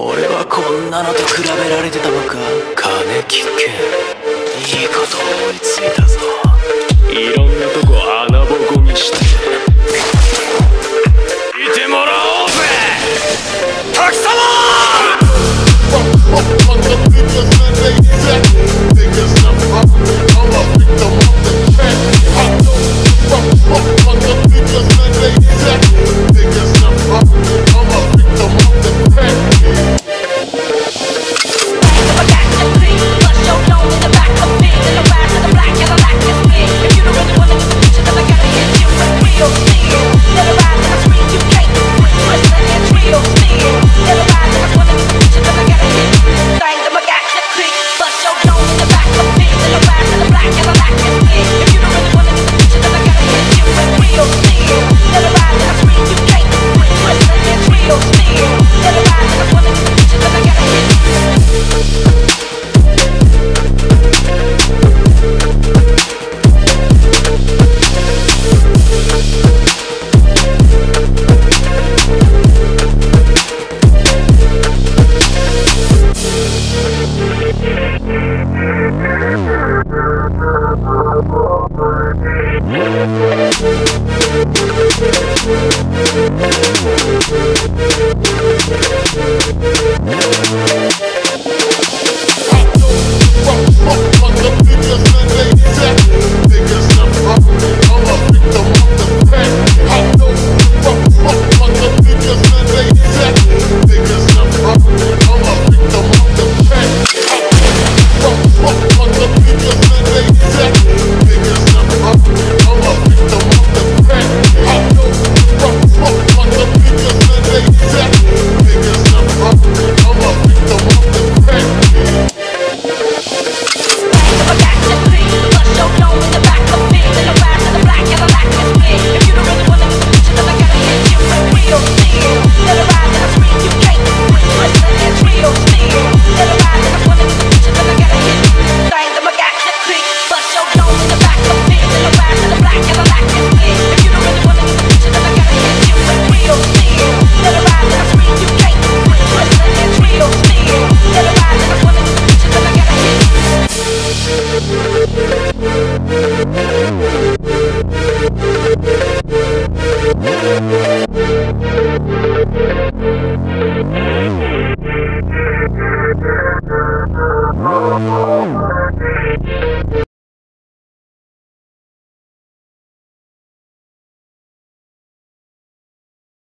俺はこんなのと比べられてたのか。金聞け、いいこと思いついたぞ。いろんなとこ穴ぼこにして見てもらおうぜ、滝様。